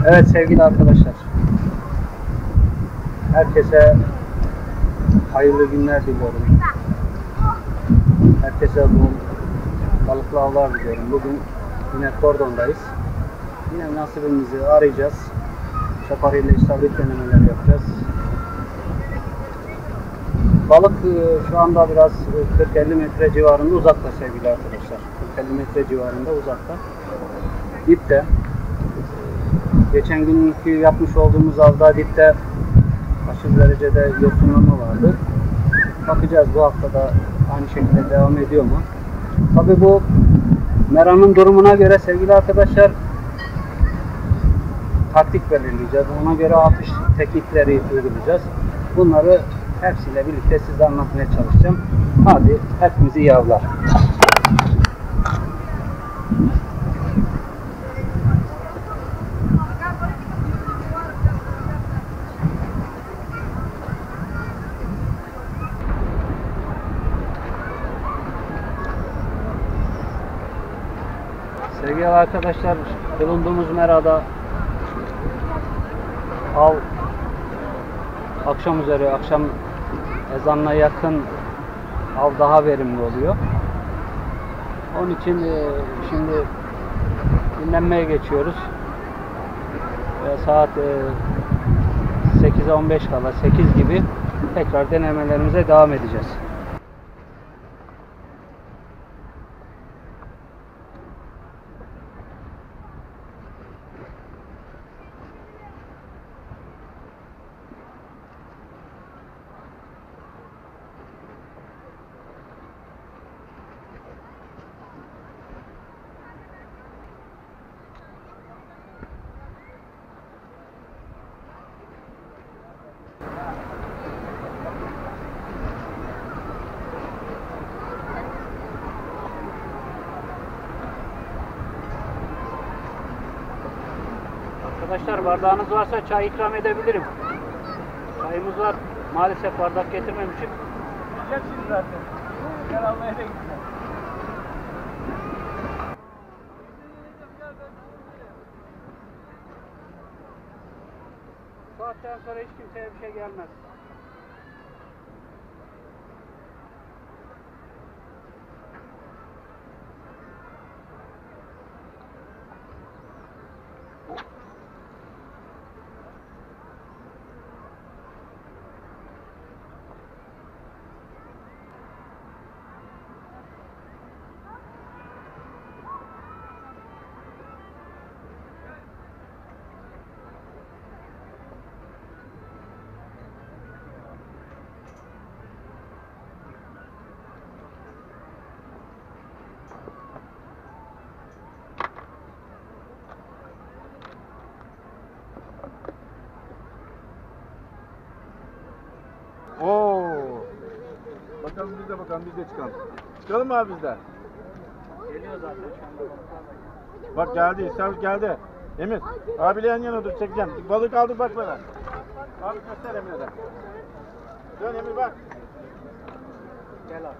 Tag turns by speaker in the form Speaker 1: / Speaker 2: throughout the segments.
Speaker 1: Evet sevgili arkadaşlar, herkese hayırlı günler diliyorum. Herkese bol balıklı avlar diliyorum. Bugün yine kordondayız. Yine nasibimizi arayacağız. Çaparıyla istavrit denemeler yapacağız. Balık şu anda biraz 40-50 metre civarında uzakta sevgili arkadaşlar. 40-50 metre civarında uzakta. Dipte. Geçen günkü yapmış olduğumuz avda dipte aşırı derecede yosunlanma vardı. Bakacağız bu hafta da aynı şekilde devam ediyor mu? Tabi bu meranın durumuna göre sevgili arkadaşlar taktik belirleyeceğiz. Ona göre atış teknikleri uygulayacağız. Bunları hepsiyle birlikte size anlatmaya çalışacağım. Hadi hepimizi iyi avlar. Sevgili arkadaşlar, bulunduğumuz merada av akşam üzeri, akşam ezanına yakın av daha verimli oluyor. Onun için şimdi dinlenmeye geçiyoruz. Saat 8'e 15 kala, 8 gibi tekrar denemelerimize devam edeceğiz. Arkadaşlar bardağınız varsa çay ikram edebilirim. Çayımız var. Maalesef bardak getirmemişim. Gideceksiniz zaten. Gel almaya da gideceğim. Bu saatten sonra hiç kimseye bir şey gelmez.
Speaker 2: Oo. Bakalım biz de çıkalım. Çıkalım mı abi biz de?
Speaker 1: Geliyor zaten şu anda.
Speaker 2: Bak geldi, İstavrit geldi. Emir, abiyle yan yana dur çekeceğim. Balık aldı bak bana. Abi göster Emir'e de. Dön Emir bak.
Speaker 1: Gel abi.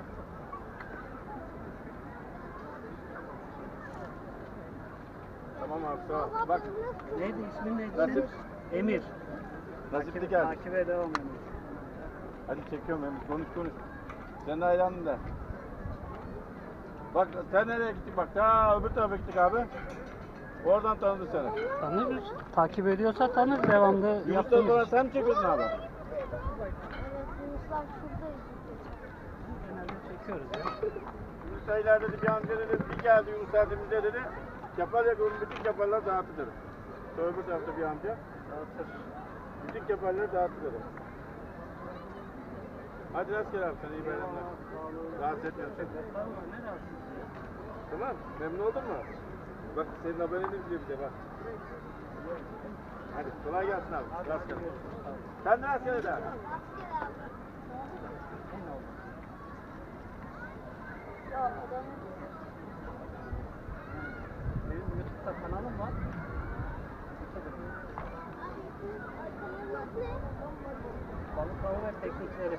Speaker 2: Tamam abi sağ ol. Bak.
Speaker 1: Neydi ismin neydi?
Speaker 2: Nasip.
Speaker 1: Emir.
Speaker 2: Nasipli geldi.
Speaker 1: Takibe devam edelim.
Speaker 2: Hadi çekiyorum Emir, konuş. Sen de hayranın da. Bak sen nereye gittik bak, ta öbür tarafa gittik abi. Oradan tanıdı seni.
Speaker 1: Tanırız. Takip ediyorsa tanır. Devamlı
Speaker 2: Yunus'tan
Speaker 1: yaptığımız.
Speaker 2: sonra sen mi çekiyorsun abi?
Speaker 3: Evet, Yunuslar şuradayız.
Speaker 1: Genelde çekiyoruz ya.
Speaker 2: Yunus Aylar dedi bir amca dedi, bir geldi Yunus Erdem'de dedi. Yapar yakın bütün yaparlar dağıtı dedi. Öbür tarafta bir amca.
Speaker 1: Dağıtır.
Speaker 2: Bütün yaparlar dağıtı dedi. Hadi rastgele abi sen iyi bayramlar. Rahatsız etmiyorum seni. Tamam, memnun oldun mu? Bak senin haberini izliyor bir de bak. Hadi kolay gelsin abi. Rastgele. Sen de rastgele de abi.
Speaker 3: Ya adamın
Speaker 1: Benim YouTube'da kanalım var. Balık avı ve teknikleri.